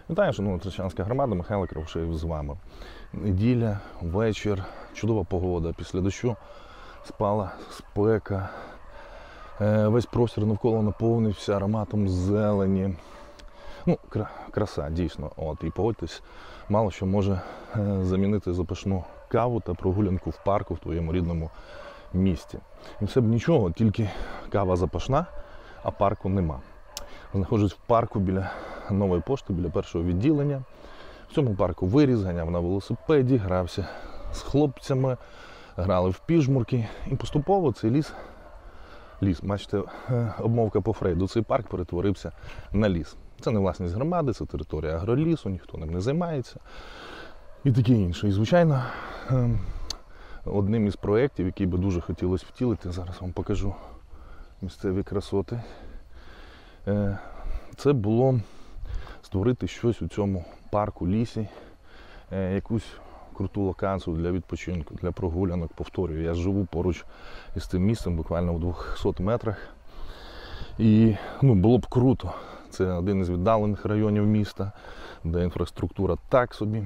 Вітаю, шановна Трещанська громада, Михайло Кривошеєв з вами. Неділя, вечір, чудова погода. Після дощу спала спека. Весь простір навколо наповнився ароматом зелені. Краса, дійсно. І погодьтесь, мало що може замінити запашну каву та прогулянку в парку в твоєму рідному місті. І все б нічого, тільки кава запашна, а парку нема. Знаходжусь в парку біля Нової пошти, біля першого відділення. В цьому парку виріс, ганяв на велосипеді, грався з хлопцями, грали в піжмурки. І поступово цей ліс, бачите, обмовка по Фрейду, цей парк перетворився на ліс. Це не власність громади, це територія агролісу, ніхто ним не займається і таке інше. І, звичайно, одним із проєктів, який би дуже хотілося втілити, зараз вам покажу місцеві красоти, це було створити щось у цьому парку, лісі, якусь круту локацію для відпочинку, для прогулянок. Повторюю, я живу поруч із цим місцем, буквально у 200 метрах. І було б круто. Це один із віддалених районів міста, де інфраструктура так собі.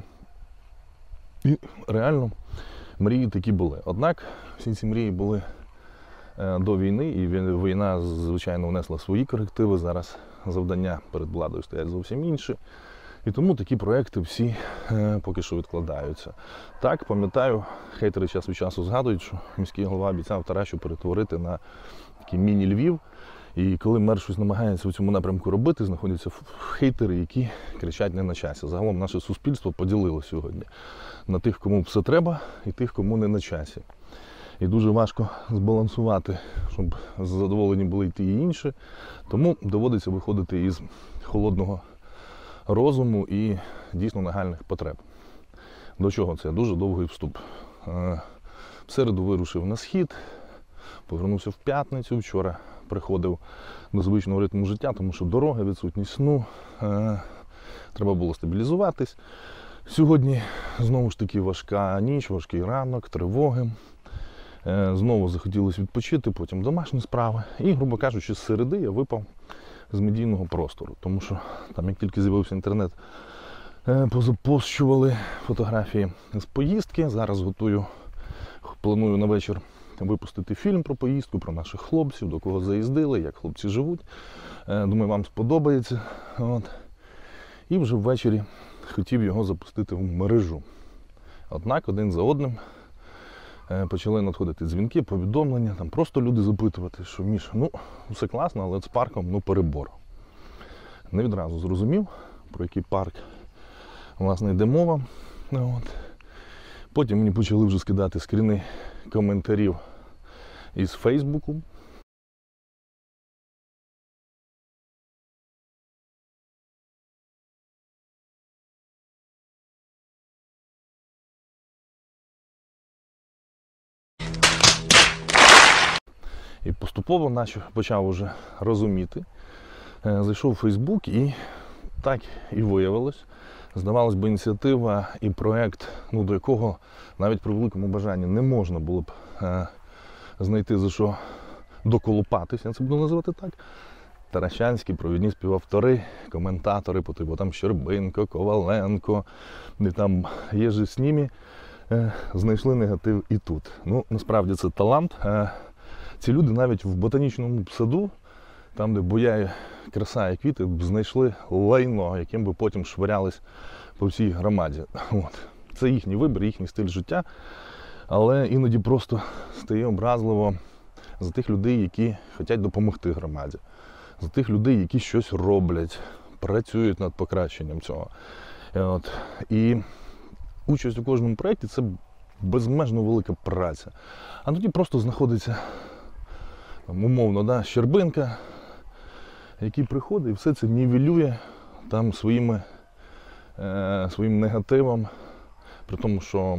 І реально мрії такі були. Однак всі ці мрії були до війни, і війна, звичайно, внесла свої корективи. Зараз завдання перед владою стоять зовсім інші. І тому такі проекти всі поки що відкладаються. Так, пам'ятаю, хейтери час від часу згадують, що міський голова обіцяв Таращу перетворити на такий міні-Львів. І коли мер щось намагається у цьому напрямку робити, знаходяться хейтери, які кричать не на часі. Загалом наше суспільство поділило сьогодні на тих, кому все треба, і тих, кому не на часі. І дуже важко збалансувати, щоб задоволені були й ті і інші. Тому доводиться виходити із холодного розуму і дійсно нагальних потреб. До чого це? Дуже довгий вступ. В середу вирушив на схід, повернувся в п'ятницю, вчора приходив до звичного ритму життя, тому що дорога, відсутність сну, треба було стабілізуватись. Сьогодні знову ж таки важка ніч, важкий ранок, тривоги. Знову захотілося відпочити, потім домашні справи. І, грубо кажучи, з середи я випав з медійного простору. Тому що там, як тільки з'явився інтернет, позапощували фотографії з поїздки. Зараз планую на вечір випустити фільм про поїздку, про наших хлопців, до кого заїздили, як хлопці живуть. Думаю, вам сподобається. І вже ввечері хотів його запустити в мережу. Однак один за одним почали надходити дзвінки, повідомлення, там просто люди запитувати, що Міш, все класно, але з парком, перебор. Не відразу зрозумів, про який парк, власне, йде мова. Потім мені почали вже скидати скріни коментарів із Фейсбуку. І поступово почав вже розуміти. Зайшов у Фейсбук і так і виявилось. Здавалось би, ініціатива і проєкт, до якого навіть при великому бажанні не можна було б знайти за що доколупатися, я це буду називати так. Таращанські провідні співавтори, коментатори по типу там Щербинко, Коваленко, де там є же з ними, знайшли негатив і тут. Насправді це талант. Ці люди навіть в ботанічному саду, там, де буяє краса і квіти, знайшли лайно, яким би потім швирялись по всій громаді. Це їхній вибір, їхній стиль життя, але іноді просто стає образливо за тих людей, які хочуть допомогти громаді, за тих людей, які щось роблять, працюють над покращенням цього. І участь у кожному проєкті – це безмежно велика праця. А тоді просто знаходиться умовно, Щербинка, який приходить і все це нівелює там своїм негативом. При тому, що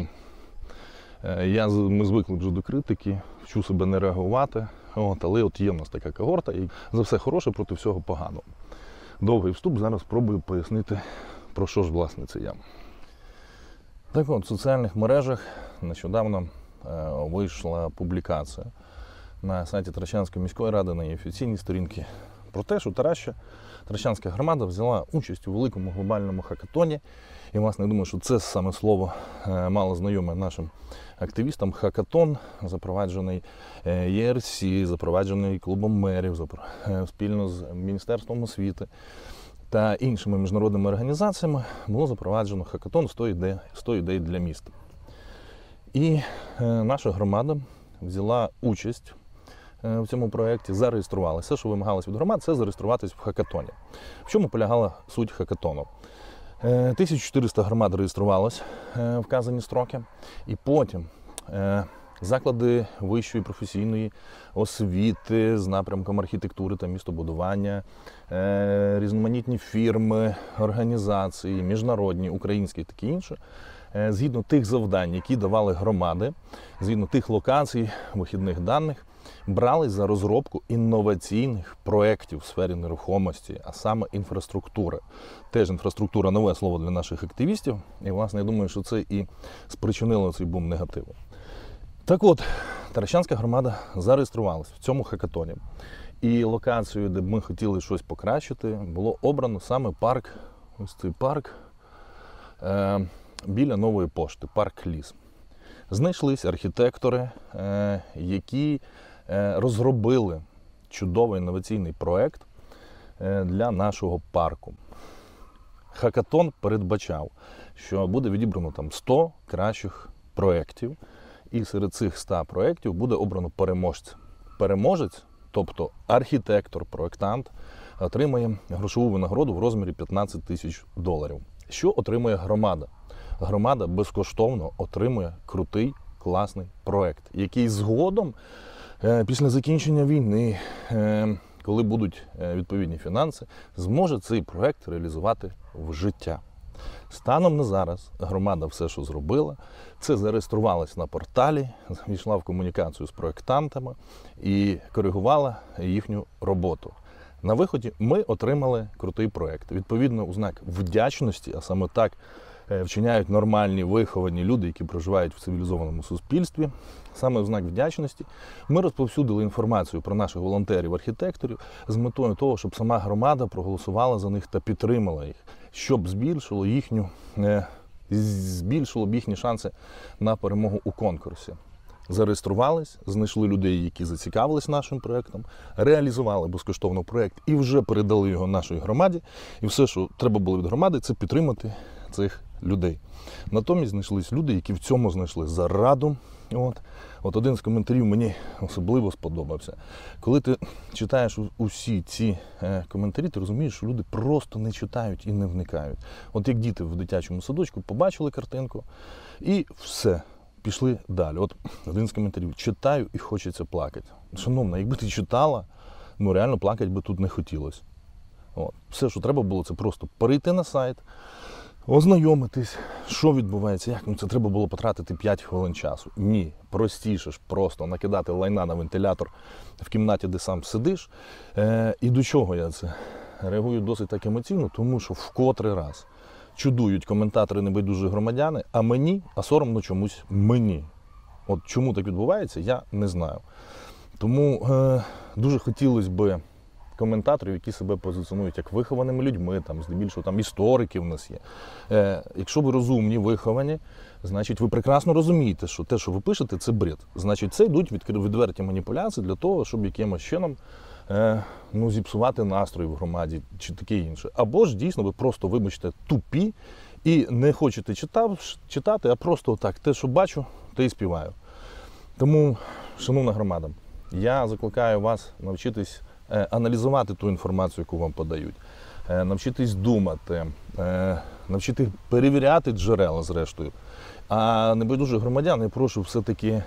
ми звикли вже до критики, вчу себе не реагувати, але є в нас така когорта, і за все хороше проти всього поганого. Довгий вступ, зараз спробую пояснити, про що ж власне це я. Так в соціальних мережах нещодавно вийшла публікація на сайті Трещанської міської ради, на її офіційній сторінці, про те, що Таращанська громада взяла участь у великому глобальному хакатоні. І, власне, я думаю, що це саме слово мало знайоме нашим активістам. Хакатон, запроваджений ЄРС, запроваджений клубом мерів, спільно з Міністерством освіти та іншими міжнародними організаціями, було запроваджено хакатон 100 ідей для міста. І наша громада взяла участь в цьому проєкті, зареєструвалася. Все, що вимагалося від громад, це зареєструватись в хакатоні. В чому полягала суть хакатону? 1400 громад реєструвалось в вказані строки, і потім заклади вищої професійної освіти з напрямком архітектури та містобудування, різноманітні фірми, організації, міжнародні, українські і такі інші, згідно тих завдань, які давали громади, згідно тих локацій, вихідних даних, брались за розробку інноваційних проєктів в сфері нерухомості, а саме інфраструктури. Теж інфраструктура – нове слово для наших активістів, і, власне, я думаю, що це і спричинило цей бум негативу. Так от, Таращанська громада зареєструвалася в цьому хакатоні. І локацією, де б ми хотіли щось покращити, було обрано саме парк, ось цей парк, біля Нової пошти, парк Ліс. Знайшлись архітектори, які розробили чудовий інноваційний проєкт для нашого парку. Хакатон передбачав, що буде відібрано там 100 кращих проєктів, і серед цих 100 проєктів буде обрано переможця. Переможець, тобто архітектор, проєктант, отримає грошову винагороду в розмірі $15 000. Що отримує громада? Громада безкоштовно отримує крутий, класний проєкт, який згодом, після закінчення війни, коли будуть відповідні фінанси, зможе цей проєкт реалізувати в життя. Станом на зараз громада все, що зробила, це зареєструвалась на порталі, війшла в комунікацію з проєктантами і коригувала їхню роботу. На виході ми отримали крутий проєкт. Відповідно, у знак вдячності, а саме так вчиняють нормальні, виховані люди, які проживають в цивілізованому суспільстві. Саме в знак вдячності ми розповсюдили інформацію про наших волонтерів-архітекторів з метою того, щоб сама громада проголосувала за них та підтримала їх, щоб збільшило б їхні шанси на перемогу у конкурсі. Зареєструвались, знайшли людей, які зацікавились нашим проєктом, реалізували безкоштовно проєкт і вже передали його нашій громаді. І все, що треба було від громади, це підтримати цих людей. Натомість знайшлись люди, які в цьому знайшли зараду. От один з коментарів мені особливо сподобався. Коли ти читаєш усі ці коментарі, ти розумієш, що люди просто не читають і не вникають. От як діти в дитячому садочку побачили картинку і все, пішли далі. От один з коментарів: читаю і хочеться плакати. Шановна, якби ти читала, реально плакати би тут не хотілося. Все, що треба було, це просто перейти на сайт, ознайомитись, що відбувається, як. Це треба було потратити 5 хвилин часу. Ні, простіше ж просто накидати лайна на вентилятор в кімнаті, де сам сидиш. І до чого я це реагую досить так емоційно, тому що вкотрий раз чудують коментатори небайдужі громадяни, а соромно чомусь мені. От чому так відбувається, я не знаю. Тому дуже хотілося б коментаторів, які себе позиціонують як вихованими людьми, здебільшого історики в нас є. Якщо ви розумні, виховані, значить ви прекрасно розумієте, що те, що ви пишете, це бред. Значить, це йдуть відверті маніпуляції для того, щоб якимось чином зіпсувати настрій в громаді чи таке інше. Або ж дійсно ви просто, вибачте, тупі і не хочете читати, а просто так, те, що бачу, те і співаю. Тому, шановна громада, я закликаю вас навчитись аналізувати ту інформацію, яку вам подають, навчитись думати, навчити перевіряти джерела, зрештою. А небайдужих громадян я прошу все-таки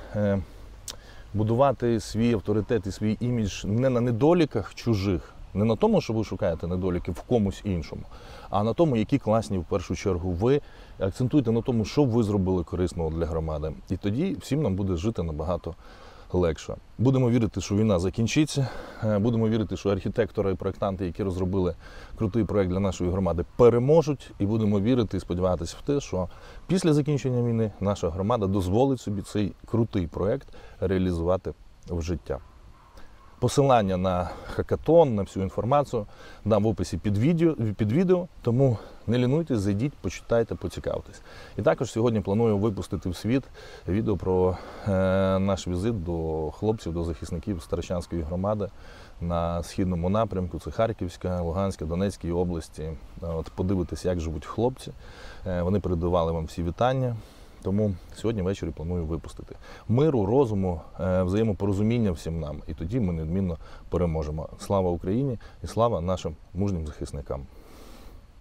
будувати свій авторитет і свій імідж не на недоліках чужих, не на тому, що ви шукаєте недоліки в комусь іншому, а на тому, які класні в першу чергу ви. Акцентуйте на тому, що ви зробили корисного для громади. І тоді всім нам буде жити набагато легше. Будемо вірити, що війна закінчиться, будемо вірити, що архітектори і проєктанти, які розробили крутий проєкт для нашої громади, переможуть, і будемо вірити і сподіватися в те, що після закінчення війни наша громада дозволить собі цей крутий проєкт реалізувати в життя. Посилання на хакатон, на всю інформацію дам в описі під відео, тому не лінуйтесь, зайдіть, почитайте, поцікавтесь. І також сьогодні планую випустити в світ відео про наш візит до хлопців, до захисників Старощанської громади на східному напрямку. Це Харківська, Луганська, Донецька області. От подивитись, як живуть хлопці. Вони передавали вам всі вітання. Тому сьогодні ввечері планую випустити. Миру, розуму, взаємопорозуміння всім нам. І тоді ми неодмінно переможемо. Слава Україні і слава нашим мужнім захисникам.